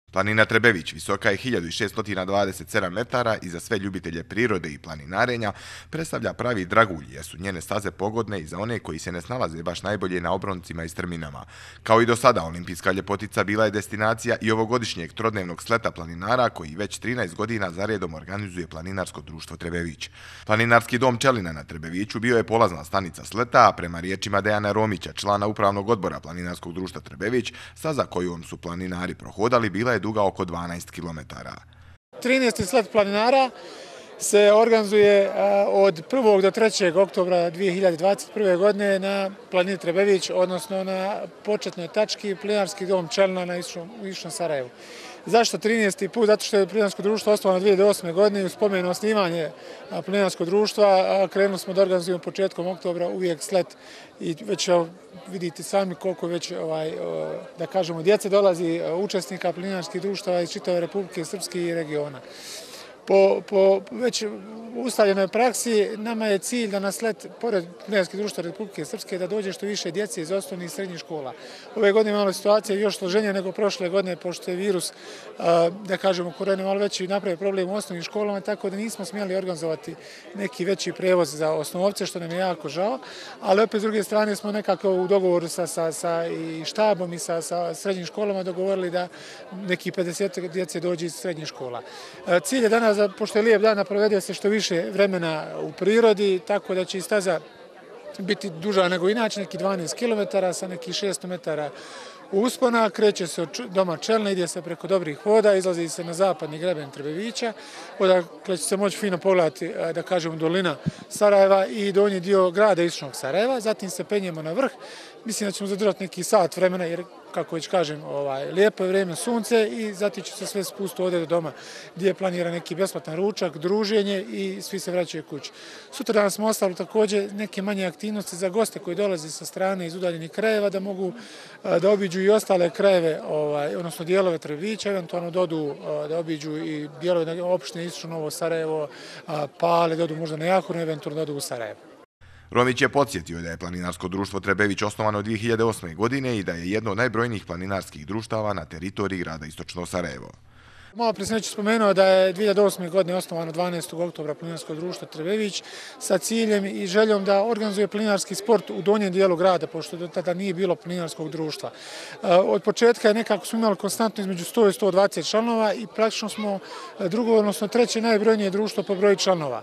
Planina Trebević visoka je 1627 metara i za sve ljubitelje prirode i planinarenja predstavlja pravi dragulj jer su njene staze pogodne i za one koji se ne snalaze baš najbolje na obroncima i strminama. Kao i do sada, olimpijska ljepotica bila je destinacija i ovogodišnjeg trodnevnog sleta planinara koji već 13 godina zaredom organizuje Planinarsko društvo Trebević. Planinarski dom Čelina na Trebeviću bio je polazna stanica sleta, a prema riječima Dejana Romića, člana upravnog odbora Planinarskog društva Trebević, staza kojom su planinari prohodali bila je duga oko 12 km. 13. slet planinara se organizuje od 1. do 3. oktobra 2021. godine na planini Trebević, odnosno na početnoj tački Planinarski dom Čelina na Istočnom Sarajevu. Zašto 13. put? Zato što je Planinarsko društvo osnovano 2008. godine i u spomenu osnivanje Planinarskog društva krenuli smo da organizujemo početkom oktobra uvijek slet i već vidite sami koliko već, da kažemo, djece dolazi učesnika planinarskih društava iz čitave Republike Srpske i regiona. Po već ustaljenoj praksi nama je cilj da na slet, pored Planinarskih društva Republike Srpske, da dođe što više djece iz osnovnih i srednjih škola. Ove godine imamo situacija još složenija nego prošle godine, pošto je virus, da kažemo, korona malo veći napravi problem u osnovnim školama, tako da nismo smjeli organizovati neki veći prevoz za osnovce, što nam je jako žao, ali opet s druge strane smo nekako u dogovoru sa i štabom i sa srednjim školama dogovorili da neki 50 djece dođe iz srednjih škola. Cilj je danas, pošto je lijep dan, da provede se što više vremena u prirodi, tako da će i staza biti duža nego inače, neki 12 km sa nekih 600 metara uspona. Kreće se od doma Čelina, ide se preko dobrih voda, izlazi se na zapadni greben Trebevića, odakle će se moći fino pogledati, da kažemo, dolina Sarajeva i donji dio grada Istočnog Sarajeva. Zatim se penjemo na vrh. Mislim da ćemo zadržati neki sat vremena, jer, kako već kažem, lijepo je vrijeme, sunce, i zatim će se sve spustiti ovdje do doma gdje planira neki besplatan ručak, druženje i svi se vraćaju kući. Sutra danas smo ostali također neke manje aktivnosti za goste koji dolaze sa strane iz udaljenih krajeva, da mogu da obiđu i ostale krajeve, odnosno dijelove Trebevića, eventualno dodu da obiđu i dijelove opštine Istočno Novo Sarajevo, Pale, dodu možda na Jahornu, eventualno dodu u Sarajevo. Romić je podsjetio da je Planinarsko društvo Trebević osnovano 2008. godine i da je jedno od najbrojnijih planinarskih društava na teritoriji grada Istočno Sarajevo. Malo prije sam već spomenuo da je 2008. godine osnovano 12. oktobra Planinarsko društvo Trebević sa ciljem i željom da organizuje planinarski sport u donjem dijelu grada, pošto do tada nije bilo planinarskog društva. Od početka je nekako smo imali konstantno između 100 i 120 članova i praktično smo drugo, odnosno treće najbrojnije društvo po broju članova.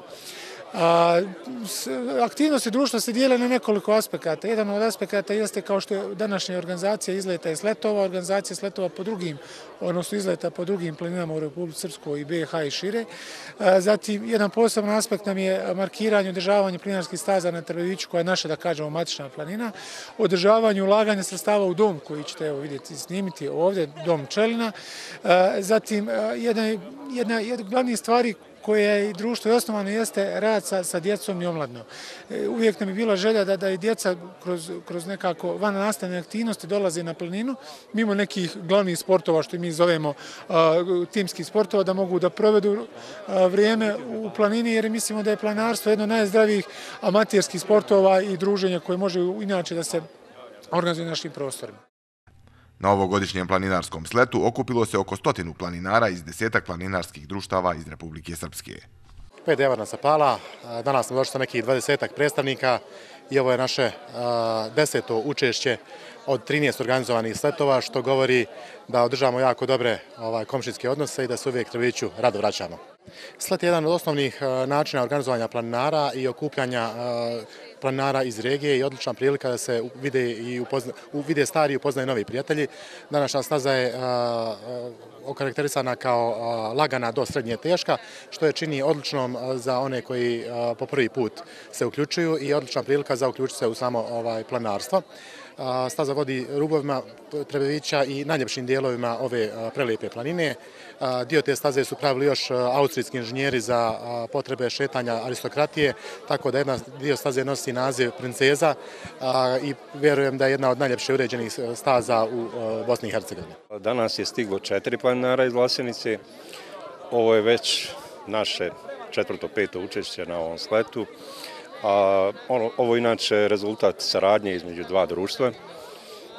Aktivnosti društva se dijele na nekoliko aspekata. Jedan od aspekata jeste, kao što je današnja organizacija izleta i sletova, organizacija sletova po drugim, odnosno izleta po drugim planinama u Republici Srpskoj i BiH i šire. Zatim, jedan poseban aspekt nam je markiranje i održavanje planinarskih staza na Trebeviću, koja je naša, da kažemo, matična planina, održavanje i ulaganje sredstava u dom, koji ćete, evo vidjeti, snimiti ovdje, dom Čelina. Zatim, jedna od glavnih stvari koje je društvo osnovano jeste rad sa djecom i omladnom. Uvijek nam je bila želja da i djeca kroz nekako van nastavne aktivnosti dolaze na planinu, mimo nekih glavnih sportova, što mi zovemo timskih sportova, da mogu da provedu vrijeme u planini, jer mislimo da je planinarstvo jedno od najzdravijih amaterskih sportova i druženja koje može inače da se organizuje na našim prostorima. Na ovogodišnjem planinarskom sletu okupilo se oko 100 planinara iz 10 planinarskih društava iz Republike Srpske. 5 Javarna sa Pala, danas smo došli sa nekih 20 predstavnika i ovo je naše 10. učešće od 13 organizovanih sletova, što govori da održavamo jako dobre komšijske odnose i da se uvijek Trebeviću rado vraćamo. Slet je jedan od osnovnih načina organizovanja planinara i okupljanja planinara iz regije i odlična prilika da se vide stari i upoznaju novi prijatelji. Današnja staza je okarakterisana kao lagana do srednje teška, što je čini odličnom za one koji po prvi put se uključuju i odlična prilika za uključiti se u samo planinarstvo. Staza vodi rubovima Trebevića i najljepšim dijelovima ove prelijepe planine. Dio te staze su pravili još austrijski inženjeri za potrebe šetanja aristokratije, tako da jedan dio staze nosi naziv Princeza i vjerujem da je jedna od najljepše uređenih staza u Bosni i Hercegovini. Danas je stiglo 4 planinara iz Vlasenice. Ovo je već naše 4., 5. učešće na ovom sletu. Ovo je inače rezultat saradnje između dva društva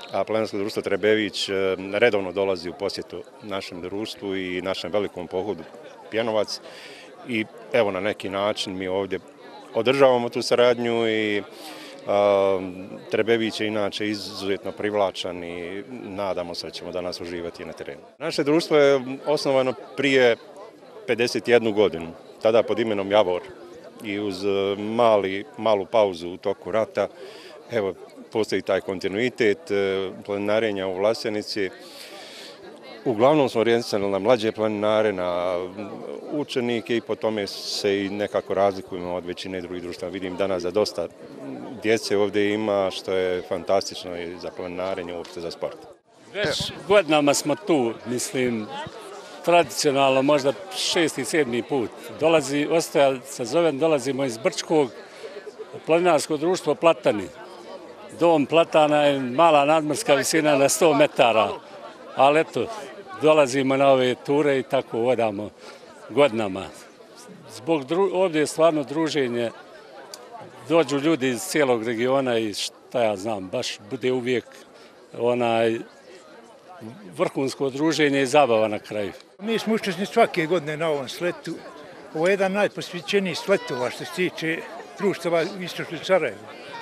a Planinarsko društvo Trebević redovno dolazi u posjetu našem društvu i našem velikom pohodu Pjenovac. I evo, na neki način mi ovdje održavamo tu saradnju i Trebević je inače izuzetno privlačan i nadamo se da ćemo danas uživati na terenu. Naše društvo je osnovano prije 51 godinu, tada pod imenom Javor, i uz malu pauzu u toku rata, evo, postoji taj kontinuitet planinarenja u Vlasenici. Uglavnom smo orijentisani na mlađe planinare, na učenike i po tome se i nekako razlikujemo od većine drugih društva. Vidim danas da dosta djece ovdje ima, što je fantastično i za planinarenje, uopšte za sport. Već godinama smo tu, mislim, tradicionalno možda 6. i 7. put. Dolazimo iz Brčkog, planinarsko društvo Platani. Dom Platana je mala nadmorska visina na 100 metara, ali eto, dolazimo na ove ture i tako vodamo godinama. Ovdje je stvarno druženje, dođu ljudi iz cijelog regiona i šta ja znam, baš bude uvijek vrhunsko druženje i zabava na kraju. Mi smo učesnici svake godine na ovom sletu. Ovo je jedan najposvećeniji sletova što se tiče društava u istočnom Sarajevu.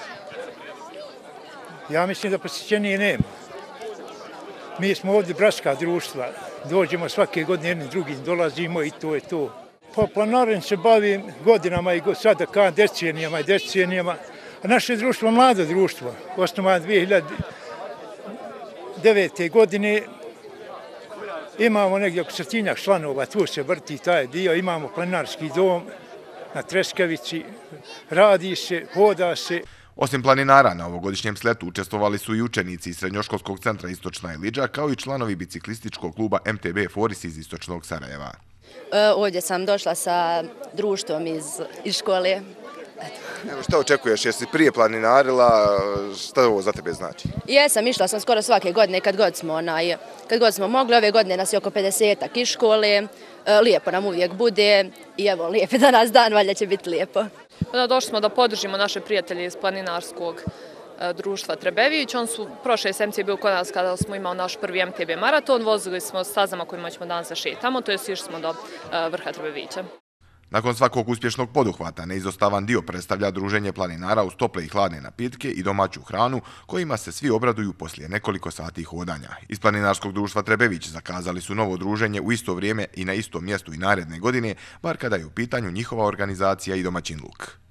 Ja mislim da posvećenije nema. Mi smo ovdje bratska društva, dođemo svake godine jednim drugim, dolazimo i to je to. Po planinarenju se bavim godinama i sada kao decenijama. A naše društvo je mlado društvo, osnovano 2009. godine. Imamo negdje oko 100 članova, tu se vrti taj dio, imamo planinarski dom na Treskavici, radi se, hoda se. Osim planinara, na ovogodišnjem sletu učestvovali su i učenici iz Srednjoškolskog centra Istočna Ilidža, kao i članovi biciklističkog kluba MTB Foris iz Istočnog Sarajeva. Ovdje sam došla sa društvom iz škole. Evo, šta očekuješ? Jesi prije planinarila? Šta ovo za tebe znači? Jesam, išla sam skoro svake godine kad god smo mogli. Ove godine nas je oko 50-ak iz škole. Lijepo nam uvijek bude i evo, lijep je danas dan, valjda će biti lijepo. Došli smo da podržimo naše prijatelje iz Planinarskog društva Trebević. On su prošle sedmice bili kod nas kada smo imali naš prvi MTB maraton. Vozili smo stazama kojima ćemo danas da šetamo, to je išli smo do vrha Trebevića. Nakon svakog uspješnog poduhvata, neizostavan dio predstavlja druženje planinara uz tople i hladne napitke i domaću hranu, kojima se svi obraduju poslije nekoliko sati hodanja. Iz Planinarskog društva Trebević zakazali su novo druženje u isto vrijeme i na istom mjestu i naredne godine, bar kada je u pitanju njihova organizacija i domaćinluk.